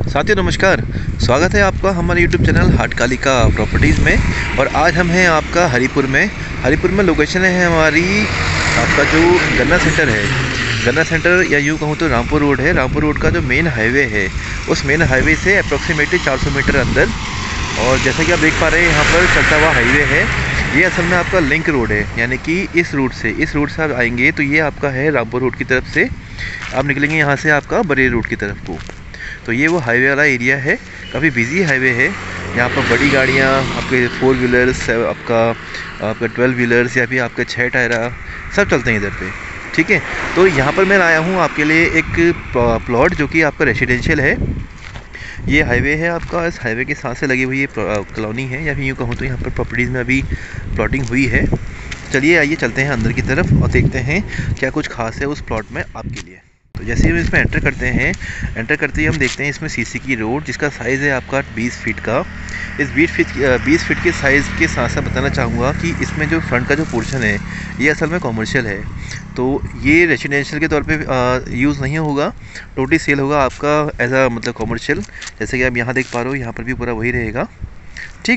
साथियों नमस्कार, स्वागत है आपका हमारे YouTube channel Hat Kalika properties में। और आज हम हैं आपका हरिपुर में लोकेशन है हमारी आपका जो गन्ना सेंटर है। गन्ना सेंटर या यूँ कहूँ तो रामपुर रोड है। रामपुर रोड का जो मेन हाईवे है, उस मेन हाईवे से अप्रॉक्सीमेटली 400 मीटर अंदर। और जैसा कि आप देख पा रहे हैं, यहाँ पर चलता हुआ हाईवे है। ये असल में आपका लिंक रोड है, यानी कि इस रूट से आप आएंगे तो ये आपका है रामपुर रोड की तरफ से आप निकलेंगे यहाँ से आपका बरेली रोड की तरफ को। तो ये वो हाईवे वाला एरिया है, काफ़ी बिजी हाईवे है। यहाँ पर बड़ी गाड़ियाँ आपके 4 व्हीलर्स, आपका 12 व्हीलर्स या फिर आपके 6 टायरा सब चलते हैं इधर पे। ठीक है, तो यहाँ पर मैं लाया हूँ आपके लिए एक प्लॉट जो कि आपका रेसिडेंशियल है। ये हाईवे है आपका, इस हाईवे के साथ से लगी हुई ये कॉलोनी है, या फिर यूँ कहूँ तो यहाँ पर प्रॉपर्टीज़ में अभी प्लॉटिंग हुई है। चलिए आइए चलते हैं अंदर की तरफ और देखते हैं क्या कुछ खास है उस प्लॉट में आपके लिए। तो जैसे ही हम इसमें एंटर करते ही हम देखते हैं इसमें सीसी की रोड, जिसका साइज़ है आपका 20 फीट का। इस 20 फीट के साइज़ के साथ साथ बताना चाहूँगा कि इसमें जो फ्रंट का जो पोर्शन है ये असल में कॉमर्शियल है। तो ये रेजिडेंशियल के तौर पे यूज़ नहीं होगा, टोटली सेल होगा आपका एज अ मतलब कॉमर्शियल। जैसे कि आप यहाँ देख पा रहे हो, यहाँ पर भी पूरा वही रहेगा। ठीक,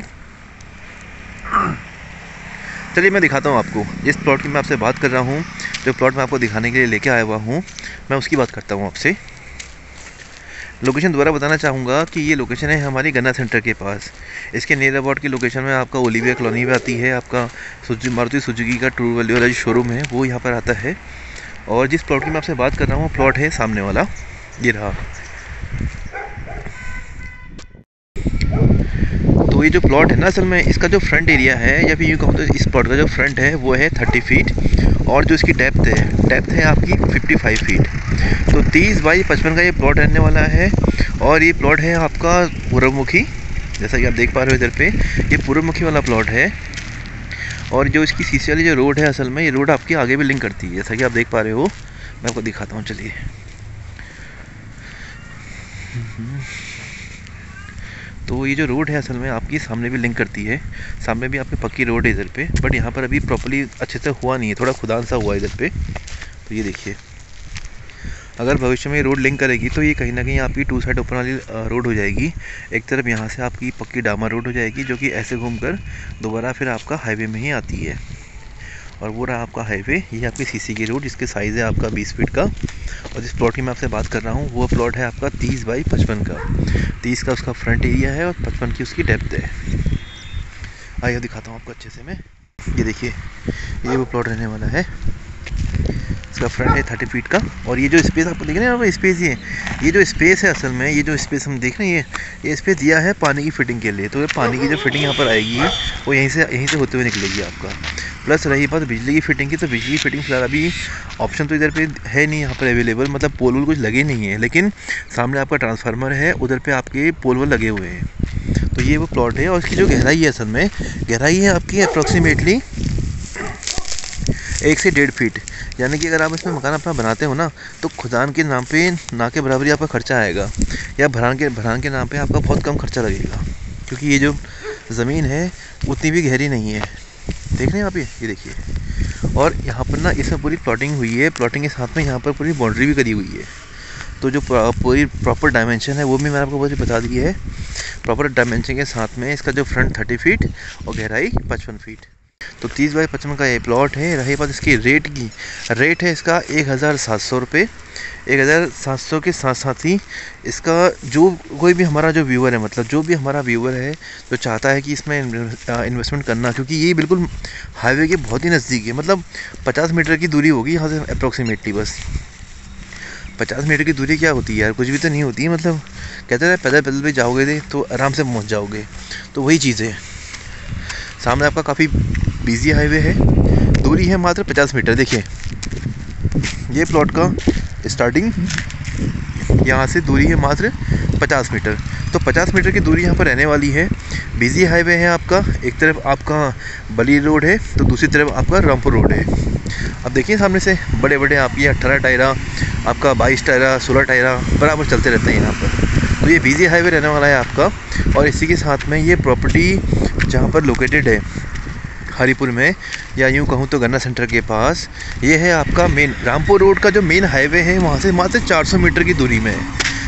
चलिए मैं दिखाता हूँ आपको जिस प्लॉट की मैं आपसे बात कर रहा हूँ। जो प्लॉट मैं आपको दिखाने के लिए लेके आया हुआ हूँ, मैं उसकी बात करता हूँ आपसे। लोकेशन दोबारा बताना चाहूँगा कि ये लोकेशन है हमारी गन्ना सेंटर के पास। इसके नियर अबाउट की लोकेशन में आपका ओलिविया कॉलोनी में आती है। आपका मारुति सुजुकी का ट्रू वैल्यू वाला जो शोरूम है वो यहाँ पर आता है। और जिस प्लॉट की मैं आपसे बात कर रहा हूँ, प्लॉट है सामने वाला, ये रहा। तो ये जो प्लॉट है ना, असल में इसका जो फ्रंट एरिया है, या फिर यूँ कहूँ तो इस प्लॉट का जो फ्रंट है वो है 30 फीट। और जो इसकी डेप्थ है आपकी 55 फीट। तो 30 बाई 55 का ये प्लॉट रहने वाला है। और ये प्लॉट है आपका पूर्वमुखी, जैसा कि आप देख पा रहे हो इधर पे ये पूर्वमुखी वाला प्लॉट है। और जो इसकी सीसी वाली जो रोड है, असल में ये रोड आपके आगे भी लिंक करती है, जैसा कि आप देख पा रहे हो। मैं आपको दिखाता हूँ, चलिए। तो ये जो रोड है असल में आपकी सामने भी लिंक करती है। सामने भी आपकी पक्की रोड है इधर पे, बट यहाँ पर अभी प्रॉपर्ली अच्छे से हुआ नहीं है, थोड़ा खुदान सा हुआ है इधर पे। तो ये देखिए, अगर भविष्य में ये रोड लिंक करेगी तो ये कहीं ना कहीं आपकी 2 साइड ओपन वाली रोड हो जाएगी। एक तरफ यहाँ से आपकी पक्की डामर रोड हो जाएगी, जो कि ऐसे घूमकर दोबारा फिर आपका हाईवे में ही आती है। और वो रहा आपका हाईवे, ये आपकी सीसी की रोड, जिसके साइज़ है आपका 20 फीट का। और जिस प्लॉट की मैं आपसे बात कर रहा हूँ वो प्लॉट है आपका 30 बाई 55 का। 30 का उसका फ्रंट एरिया है और 55 की उसकी डेप्थ है। आइए दिखाता हूँ आपको अच्छे से मैं। ये देखिए, ये वो प्लॉट रहने वाला है। इसका फ्रंट है 30 फीट का। और ये जो स्पेस आपको देख रहे हैं यहाँ पर स्पेस, ये जो स्पेस है असल में, ये जो स्पेस हम देख रहे हैं, ये स्पेस दिया है पानी की फिटिंग के लिए। तो ये पानी की जो फिटिंग यहाँ पर आएगी वो यहीं से होते हुए निकलेगी आपका। प्लस रही बात बिजली की फिटिंग की, तो बिजली की फिटिंग फिलहाल अभी ऑप्शन तो इधर पे है नहीं यहाँ पर अवेलेबल, मतलब पोल वोल कुछ लगे नहीं है। लेकिन सामने आपका ट्रांसफार्मर है, उधर पे आपके पोल वोल लगे हुए हैं। तो ये वो प्लॉट है। और इसकी जो गहराई है, असल में गहराई है आपकी अप्रॉक्सीमेटली 1 से 1.5 फीट। यानी कि अगर आप इसमें मकान अपना बनाते हो ना, तो खुदान के नाम पे ना के बराबरी आपका खर्चा आएगा, या भरान के नाम पे आपका बहुत कम खर्चा लगेगा, क्योंकि ये जो ज़मीन है उतनी भी गहरी नहीं है। देख रहे हैं आप, ये देखिए। और यहाँ पर ना इसमें पूरी प्लॉटिंग हुई है, प्लॉटिंग के साथ में यहाँ पर पूरी बाउंड्री भी करी हुई है। तो जो पूरी प्रॉपर डायमेंशन है वो भी मैंने आपको बता दी है। प्रॉपर डायमेंशन के साथ में इसका जो फ्रंट 30 फीट और गहराई 55 फीट। तो 30 बाई 55 का ये प्लॉट है। रही बात इसकी रेट की, रेट है इसका 1700 रुपये। 1700 के साथ साथ ही इसका जो कोई भी हमारा जो व्यूअर है, मतलब जो भी हमारा व्यूअर है जो चाहता है कि इसमें इन्वेस्टमेंट करना, क्योंकि ये बिल्कुल हाईवे के बहुत ही नज़दीक है, मतलब 50 मीटर की दूरी होगी यहाँ से अप्रॉक्सीमेटली। बस 50 मीटर की दूरी क्या होती है यार, कुछ भी तो नहीं होती है। मतलब कहते हैं पैदल भी जाओगे तो आराम से पहुँच जाओगे, तो वही चीज़ है। सामने आपका काफ़ी बिजी हाईवे है, दूरी है मात्र 50 मीटर। देखिए, ये प्लॉट का स्टार्टिंग यहाँ से दूरी है मात्र 50 मीटर। तो 50 मीटर की दूरी यहाँ पर रहने वाली है। बिजी हाईवे है आपका, एक तरफ आपका बली रोड है तो दूसरी तरफ आपका रामपुर रोड है। अब देखिए सामने से बड़े बड़े आपकी 18 टायरा, आपका 22 टायरा, 16 टायरा बराबर चलते रहते हैं यहाँ पर। तो ये बिजी हाईवे रहने वाला है आपका। और इसी के साथ में ये प्रॉपर्टी जहाँ पर लोकेटेड है हरिपुर में, या यूँ कहूँ तो गन्ना सेंटर के पास, ये है आपका मेन रामपुर रोड का जो मेन हाईवे है, वहाँ से मात्र 400 मीटर की दूरी में है।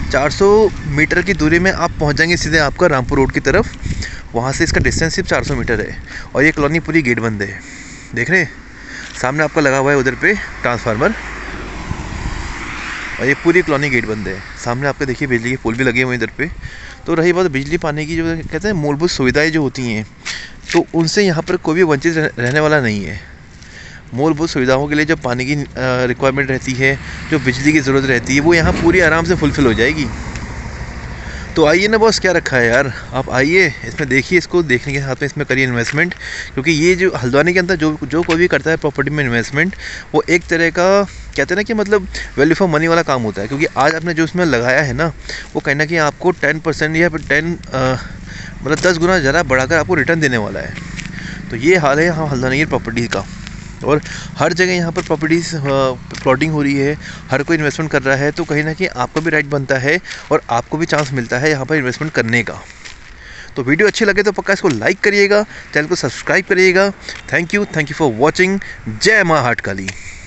400 मीटर की दूरी में आप पहुंच जाएंगे सीधे आपका रामपुर रोड की तरफ। वहां से इसका डिस्टेंस सिर्फ 400 मीटर है और ये कॉलोनी पूरी गेट बंद है। देख रहे हैं सामने आपका लगा हुआ है उधर पे ट्रांसफार्मर, और ये पूरी कॉलोनी गेट बंद है। सामने आपके देखिए बिजली के पोल भी लगे हुए हैं इधर पे। तो रही बात बिजली पानी की, जो कहते हैं मूलभूत सुविधाएं जो होती हैं, तो उनसे यहाँ पर कोई भी वंचित रहने वाला नहीं है। मूलभूत सुविधाओं के लिए जो पानी की रिक्वायरमेंट रहती है, जो बिजली की ज़रूरत रहती है, वो यहाँ पूरी आराम से फुलफ़िल हो जाएगी। तो आइए ना बॉस, क्या रखा है यार, आप आइए इसमें देखिए, इसको देखने के साथ में इसमें करिए इन्वेस्टमेंट। क्योंकि ये जो हल्द्वानी के अंदर जो कोई भी करता है प्रॉपर्टी में इन्वेस्टमेंट, वो एक तरह का कहते हैं ना कि मतलब वैल्यू फॉर मनी वाला काम होता है। क्योंकि आज आपने जो इसमें लगाया है ना, वो कहीं ना कहीं आपको 10% या फिर 10 गुना ज़्यादा बढ़ाकर आपको रिटर्न देने वाला है। तो ये हाल है यहाँ हल्द्वानी की प्रॉपर्टी का। और हर जगह यहाँ पर प्रॉपर्टीज़ प्लॉटिंग हो रही है, हर कोई इन्वेस्टमेंट कर रहा है। तो कहीं ना कहीं आपका भी राइट बनता है और आपको भी चांस मिलता है यहाँ पर इन्वेस्टमेंट करने का। तो वीडियो अच्छी लगे तो पक्का इसको लाइक करिएगा, चैनल को सब्सक्राइब करिएगा। Thank you for watching. जय माँ हाट काली।